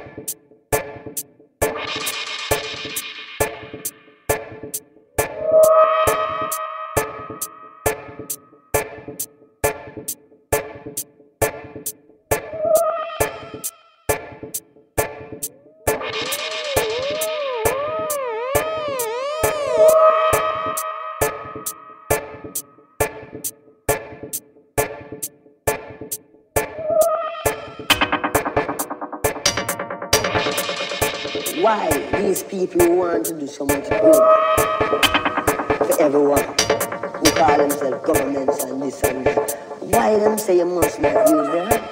Why these people want to do so much good for everyone who call themselves governments and this and that? Why them say you must not use their hand?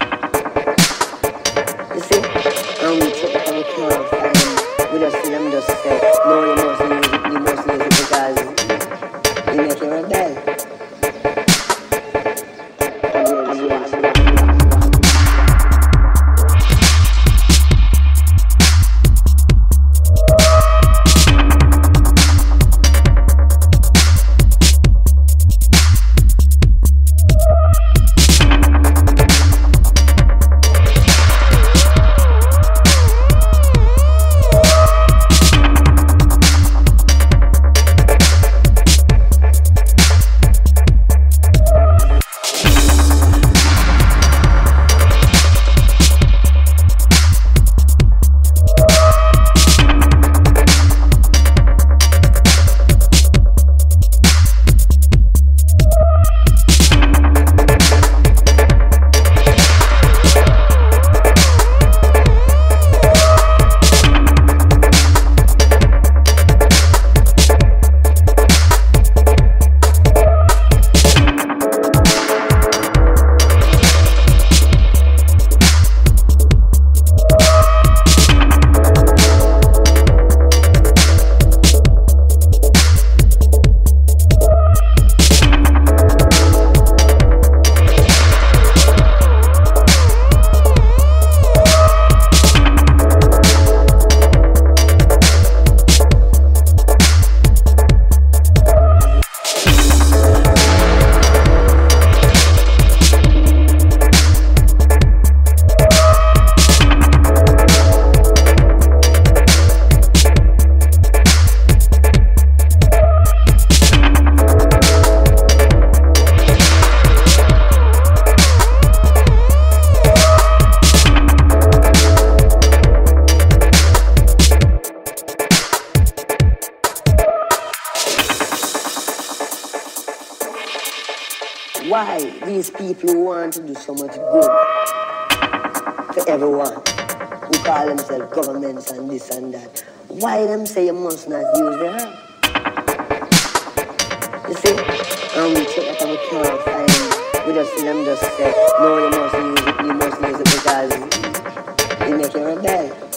You see, and we check it and we can't find them. We just see them just say, no, you must use it because you make you rebel. Why these people want to do so much good for everyone who call themselves governments and this and that? Why them say you must not use their hand? You see, and we check that and we can't find them. We just see them just say, no, you must use it because you make you rebel.